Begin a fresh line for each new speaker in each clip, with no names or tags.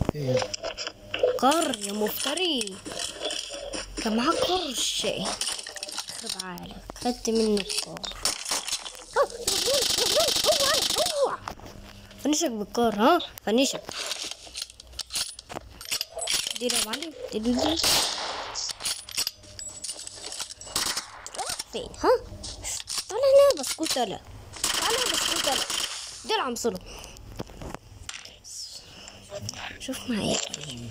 قر يا مفتري، كان معاك قرش. يخرب عقلك، خدت منه القار. اوعى فنشك بالقار. ها فنشك دي يا معلم. دي فين؟ ها تعالى هنا بسكوت. لا تعالى بسكوت. لا دي العنصرة. شوف معايا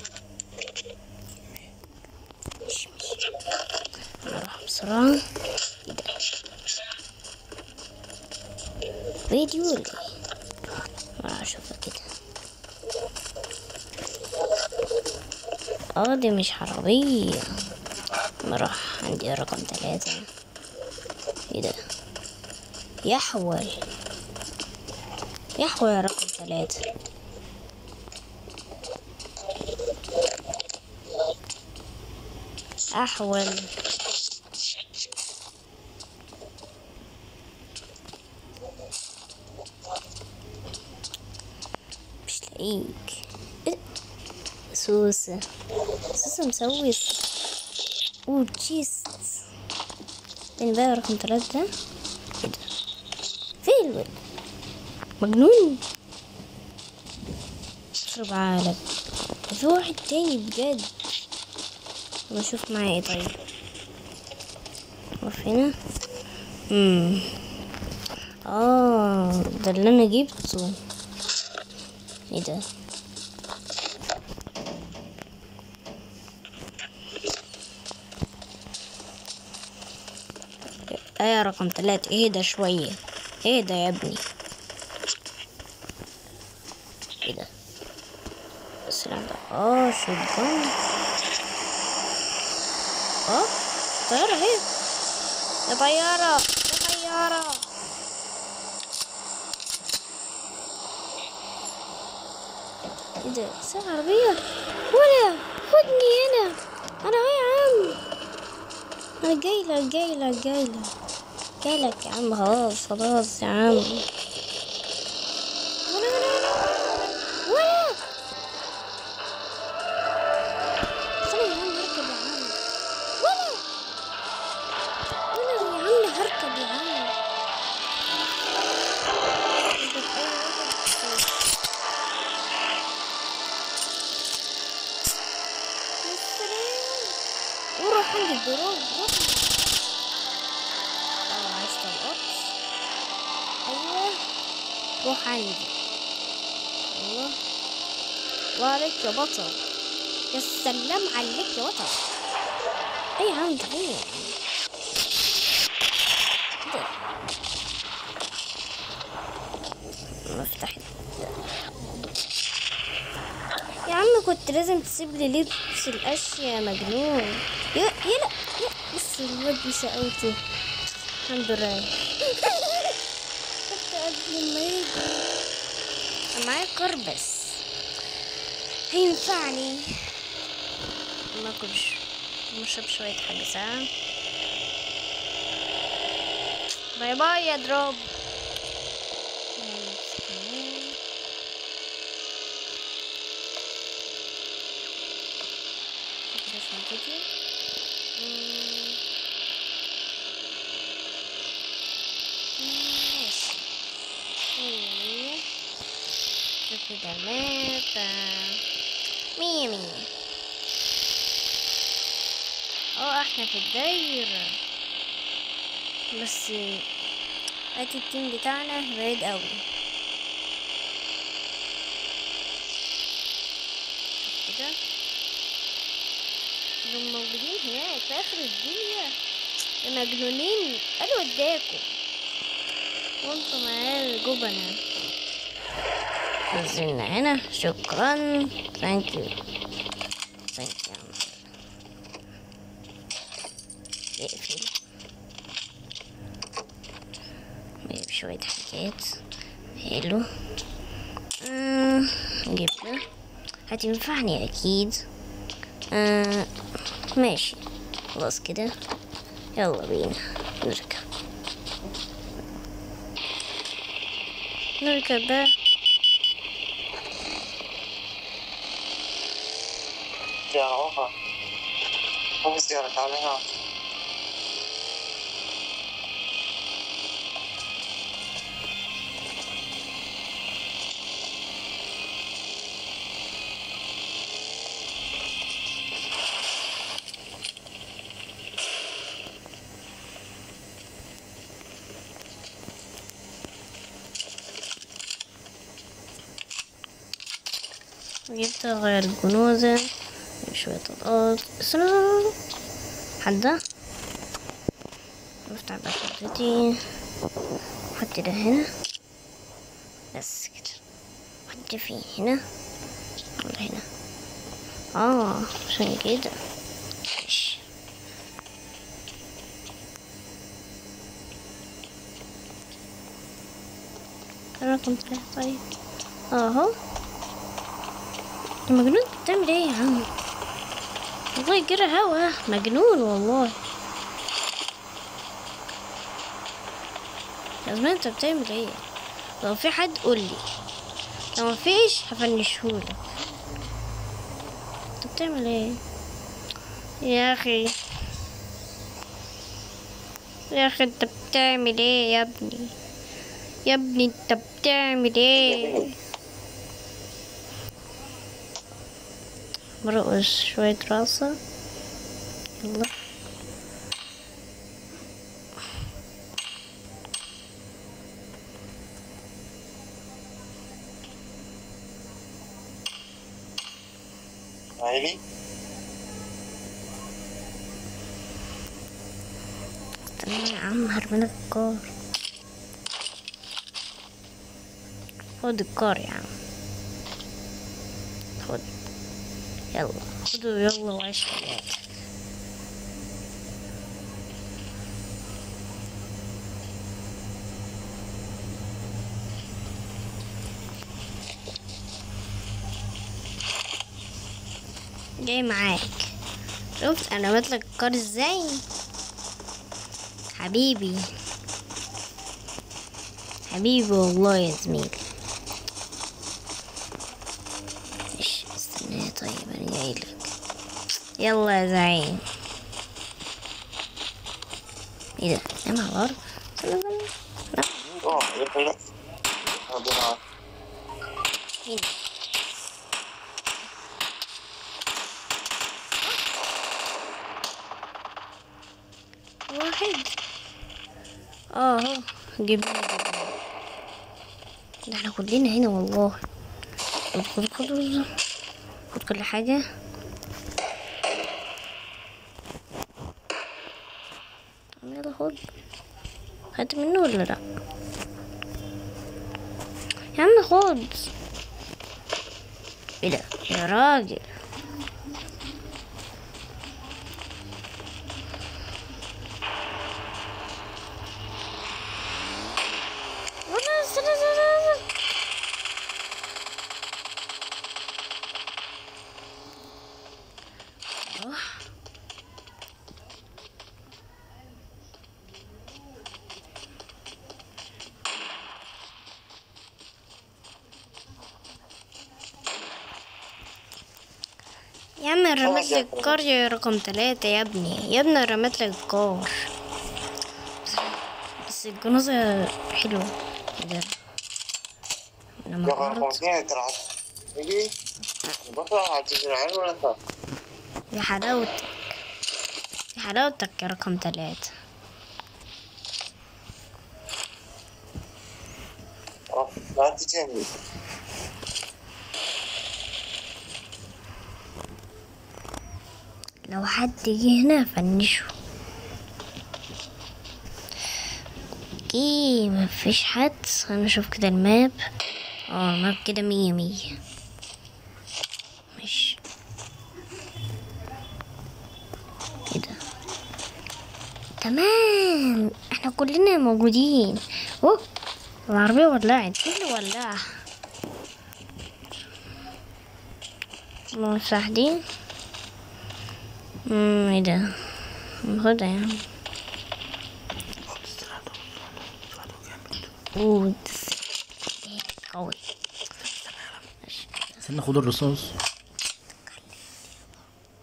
ماشي. نروح بسرعة. فيديو ولا ايه؟ اشوفها كده. دي مش عربية. نروح عندي رقم 3. ايه ده؟ يحول يا رقم 3. احول. مش لاقيك. سوسة مسوي وتشيست. فين بقى رقم 3 ده؟ ايه ده؟ فين الولد؟ مجنون. اشرب عقلك. في واحد تاني بجد. اشوف معايا ايه. طيب نقف هنا. ده اللي انا جبته. ايه ده؟ يا رقم 3. ايه ده شوية؟ ايه ده يا ابني؟ ايه ده؟ السلام ده. شوتجان. طيارة اهي. يا طيارة. ايه ده؟ ساعة عربية ولا خدني هنا. انا اهو يا عم. انا جايلك يا عم. خلاص يا عم. ولا استنى يا عم هركب يا عم. ولا يا عم هركب يا عم. وروح عند الدروب. عايز تلقط. ايوه روح عندي. ايوه وعليك يا بطل. يا سلام عليك يا بطل. اي عم تعالى مفتاح يا عم. كنت لازم تسيب لي لبس الاشياء يا مجنون. يا بس الواد بشقاوته. الحمد لله. حتى قبل ما يجي معايا كربس هينفعني. ما اكلش نشرب شوية حاجة ساعة. باي يا دروب. كده مات. مية. احنا في الدايرة بس ادي التيم بتاعنا بعيد قوي كده. دول موجودين هناك في اخر الدنيا. مجنونين. قالوا وداكم وانتم معايا جبنة. نزلنا هنا. شكرا. ثانك يو. اقفل. نجيب شوية حاجات. حلو. جبنا هتنفعني اكيد. ماشي خلاص كده. يلا بينا نركب بقى.
سيارة أخرى. ما في سيارة، تعال هنا.
جبت غير الجنوزة شوية الأرض حدة. نفتح بقى حدتي، حط ده هنا بس كده، حط فيه هنا ولا هنا. عشان كده ماشي. رقم 3. طيب اهو. مجنون بتعمل ايه يا عم؟ والله يجري هوا، مجنون والله. يا زلمة انت بتعمل ايه؟ لو في حد قولي، لو مفيش هفنشهولك. انت بتعمل ايه يا اخي؟ يا اخي انت بتعمل ايه يا ابني؟ يا ابني انت بتعمل ايه؟ مرقص شوية راسه. يلا
عيلي.
استنى يا عم، هرميلك الكار. خد الكار يا عم، خد. يلا خدوا يلا وعيش حياتك. جاي معاك. شفت انا بطلق الكار ازاي؟ حبيبي حبيبي والله يا زميلي. ايش استنى، طيب انا جايلك. يلا يا زعيم. ايه ده؟ نام على الارض.
يلا.
مين؟ واحد. اهو جبنا. ده احنا كلنا هنا والله. خد كل حاجة. يلا خد منه ولا لا؟ يا عم خد. ايه ده يا راجل؟ يا عم رمت لك الكار يا رقم 3 يا ابني. يا ابني رمت لك الكار بس الجنازة حلوة كده.
يا رقم 2 ترى يجي بطلع هتزرعين ولا لا؟
يا حلاوتك يا حلاوتك يا رقم 3.
لا تجني.
لو حد جه هنا فنشه. اوكي مفيش حد. انا اشوف كده الماب. الماب كده 100. ماشي كده تمام. احنا كلنا موجودين. العربية ولعت. ايه اللي ولعها؟ المساح دي. ايه ده؟ ناخدها يا عم. قوي.
استنى خد الرصاص.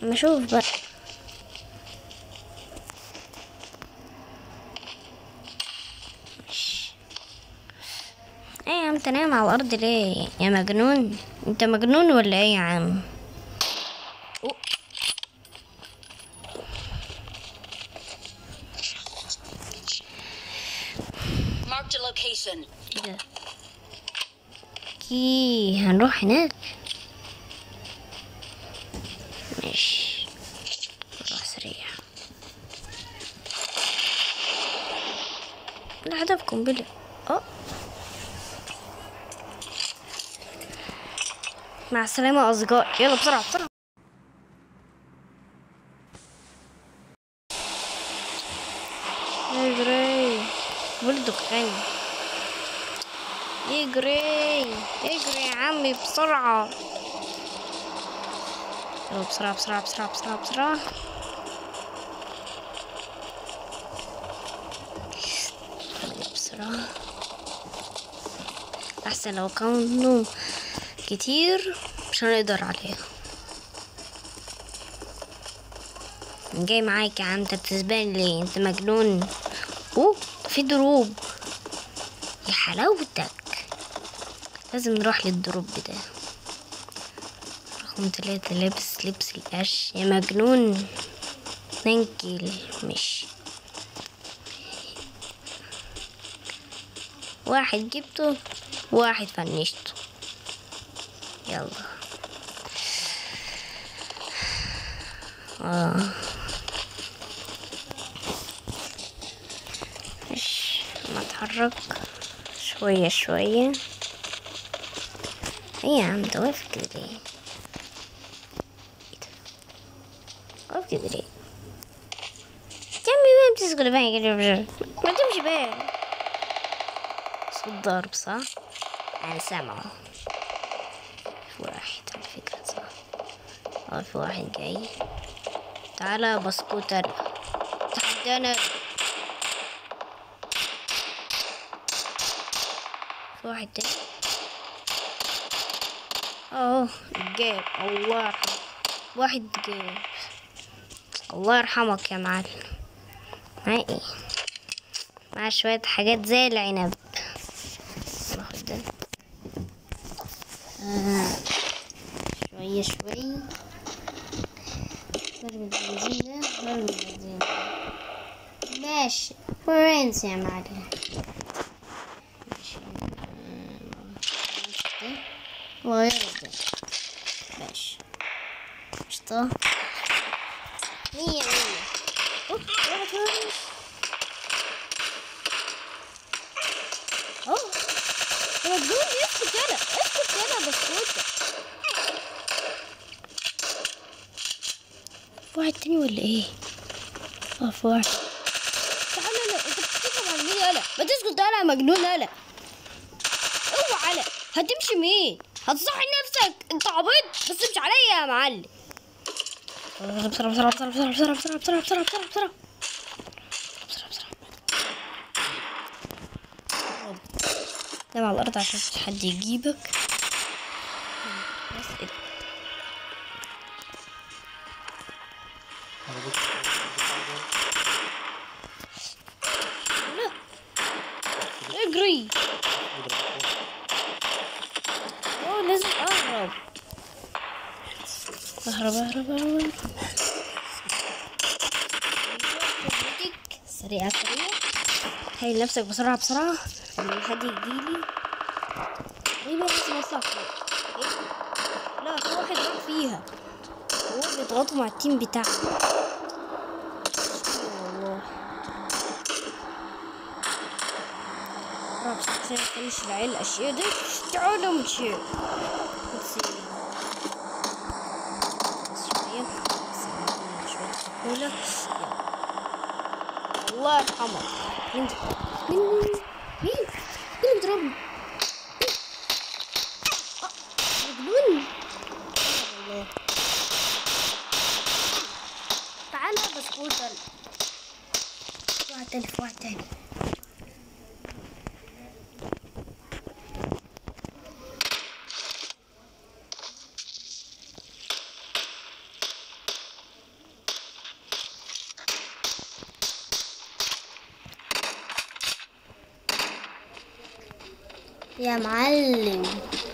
ما اشوف بقى. ايه يا عم تنام على الارض ليه يا مجنون؟ انت مجنون ولا ايه يا عم؟ أوه.
Marked a location.
ايه ده؟ هنروح هناك. ماشي نروح سريع. الهدف قنبلة. مع السلامة أصدقائي، يلا بسرعة بسرعة. اجري ولد دخان، يجري يا عمي بسرعة. يلا بسرعة بسرعة بسرعة بسرعة بسرعة. بسرعة أحسن لو كانوا كتير مش هنقدر عليها. جاي معاك يا عم، انت بتسبان ليه؟ انت مجنون. في دروب يا حلاوتك. لازم نروح للدروب ده. رقم 3 لابس لبس القش يا مجنون. 2 كيلو مش 1 جبته 1 فنشته. يلا مش ما اتحرك شوية شوية. ايه يا عم ده واقف كده ليه؟ واقف كده ليه؟ كمي بقى بتسكت بقى كده ما تمشي بقى. صوت ضرب صح؟ انا سامعه. في واحد على فكرة صح؟ في واحد جاي. تعالى بسكوت انا تحدانا. في واحد تاني جاب. الله يرحمه. واحد جاب. الله يرحمك يا معلم. معايا ايه؟ معايا شوية حاجات زي العنب. ناخد ده شوية شوية. برمي البنزين ده برمي البنزين. ماشي برنس يا معلم. ماشي ده وغير ده. ماشي قشطة. 100 يا مجنون. اسكت يلا اسكت يلا بسكوتة. في واحد تاني ولا ايه؟ في واحد. تعالى لا انت بتتكلم عن مين؟ يلا ما تسكت يلا يا مجنون. يلا اوعى يلا. هتمشي مين؟ هتصحي نفسك انت عبيط. بس امشي عليا يا معلم. بسرعة بسرعة بسرعة بسرعة بسرعة بسرعة بسرعة بسرعة بسرعة بسرعة بسرعة بسرعة. نام على الأرض عشان مفيش حد يجيبك. بس ايه لا اجري. لازم اهرب. اهرب. سريع هاي نفسك بسرعة بسرعة قبل ما حد يجيلي. ايه بقى لازم اطلع فوق. لا في واحد راح فيها. هو بيضغطوا مع التيم بتاعه. والله بسرعة عشان افنش العيال الاشياء دي. تعالوا مشي شوية الله يرحمك. مين بيضربني؟ مجنون. الله تعالى بسكوت. واحد تاني يا معلم.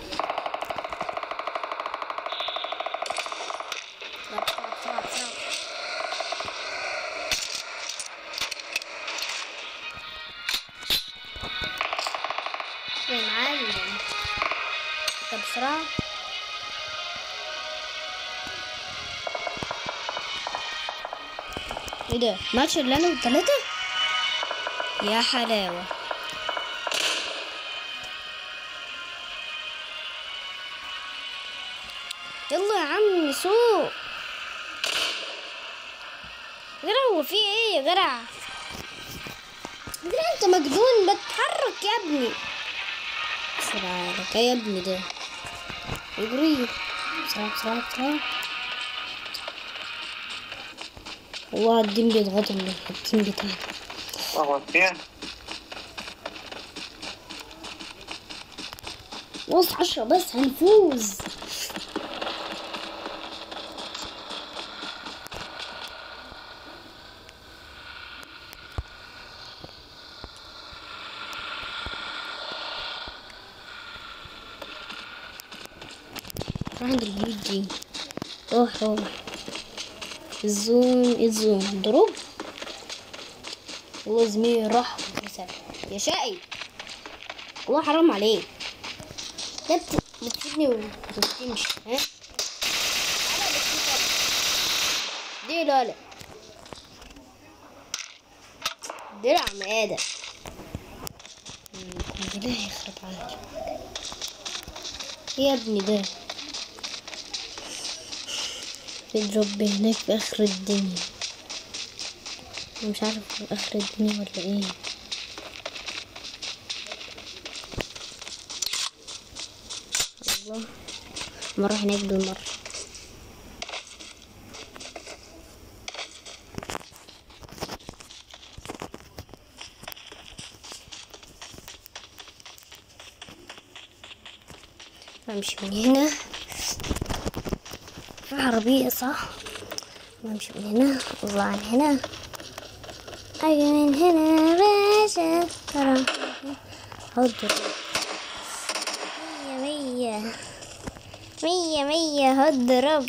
يا معلم طب بسرعة. ايه ده؟ ماتش اللي انا والتلاتة؟ يا حلاوة. يلا يا عم سوق. يا جدع هو في ايه يا جدع؟ يا جدع انت مجنون، بتحرك يا ابني. بسرعة لك يا ابني ده. اجري بسرعة بسرعة بسرعة. والله الدين بيضغط من الدين بتاعنا.
هو فين؟
نص 10 بس هنفوز. عند البيوت دي. روح روح. الزوم ضرب. والله زميلي راح يا شقي. والله حرام عليك. ده بتسيبني وبتمشي ها؟ انا بتسيبك دي لا دي عم ادم. بالله يخرب عليك يا ابني ده. بيضرب هناك في اخر الدنيا. مش عارف في اخر الدنيا ولا ايه. الله مرة هناك بالمرة. امشي من هنا. في عربية صح؟ امشي من هنا واطلع من هنا. اجي من هنا باشا ترى هضرب. مية هضرب.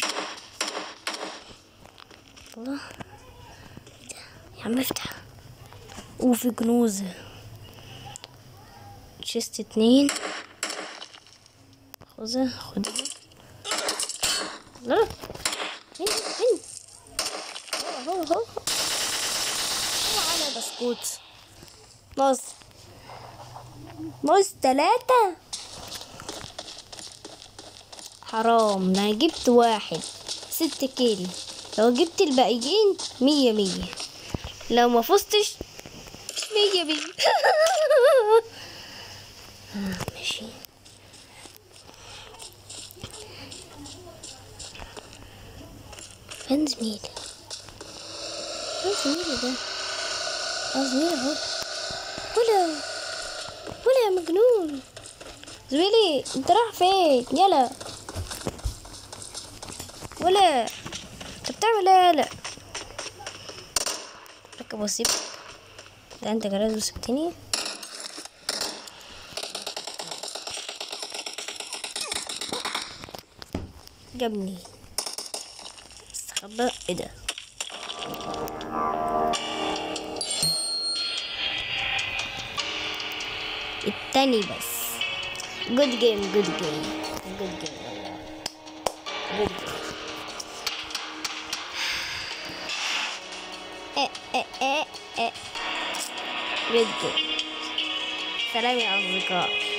الله يا عم افتح. وفي كنوزة شست 2. خذها لا هين هو على بسكوت. نص 3. حرام انا جبت 1 6 كيلو. لو جبت الباقيين 100. لو ما فزتش 100. ماشي. فين زميلي؟ ده؟ زميلي اهو. ولا يا مجنون. زميلي انت رايح فين؟ يلا ولا انت بتعمل ايه؟ يلا ركب وسيبك. ده انت جراد وسبتني. جابني استخبى. ايه ده؟ التاني بس. جود جيم جود جيم. سلام يا أصدقاء.